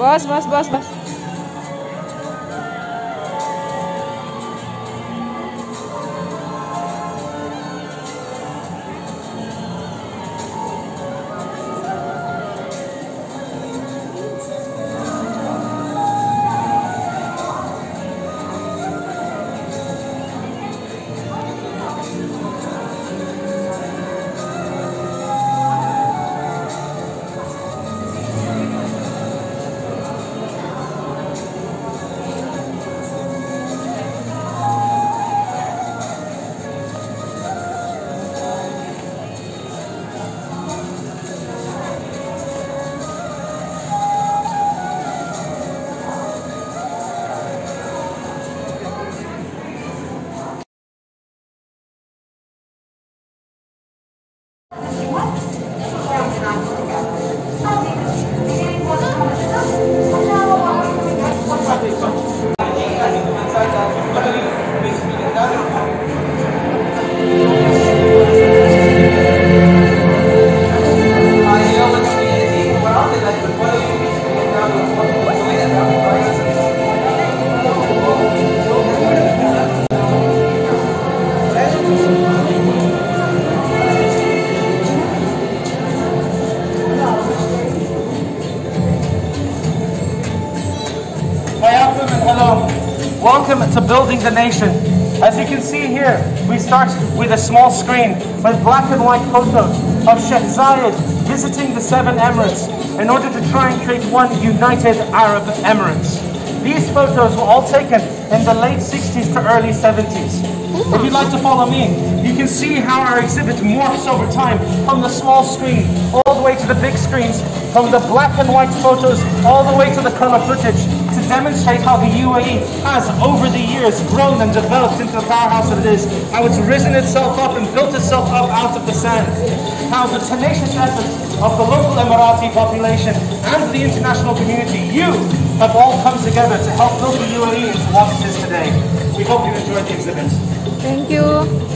Bos. Welcome to Building the Nation. As you can see here, we start with a small screen with black and white photos of Sheikh Zayed visiting the 7 Emirates in order to try and create one united Arab Emirates. These photos were all taken in the late 60s to early 70s. If you'd like to follow me, you can see how our exhibit morphs over time from the small screen all the way to the big screens, from the black and white photos all the way to the color footage, to demonstrate how the UAE has over the years grown and developed into the powerhouse that it is, how it's risen itself up and built itself up out of the sand, how the tenacious efforts of the local Emirati population and the international community, you have all come together to help build the UAE into what it is today. We hope you enjoyed the exhibit. Thank you.